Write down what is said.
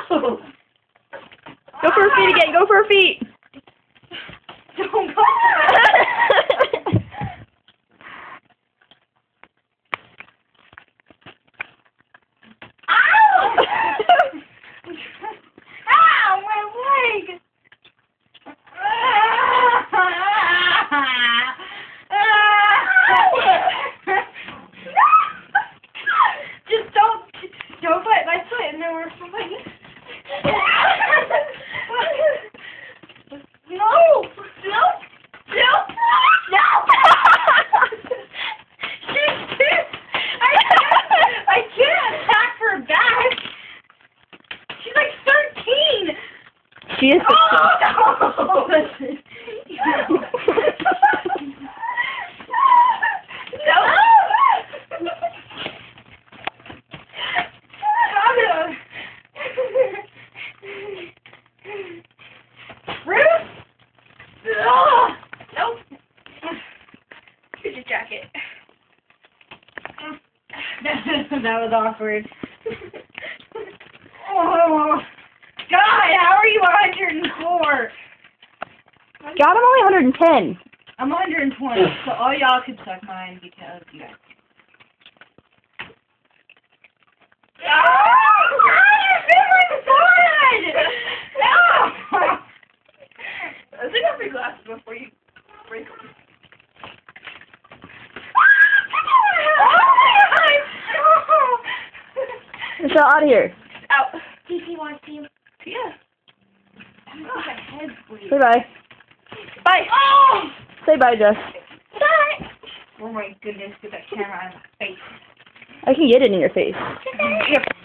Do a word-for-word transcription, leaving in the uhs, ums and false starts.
Go for her feet again. Go for her feet. Don't go. Ow! Ow, my leg! Just don't, don't bite my foot and then we're fine. No! No! No! No! She's too... I can't, I can't attack her back. She's like thirteen. She is. Oh, no! Here's your jacket. That was awkward. Oh, God, how are you one hundred four? God, I'm only one hundred ten. I'm one hundred twenty, so all y'all could suck mine because you guys. Oh, God, you're feeling good! No! Take off your glasses before you break them. Let's go out of here. Out. P C wants to. Yeah. Oh, my head's bleeding. Say bye. Bye. Oh! Say bye, Jess. Bye. Oh my goodness, get that camera out of my face. I can get it in your face. Yep.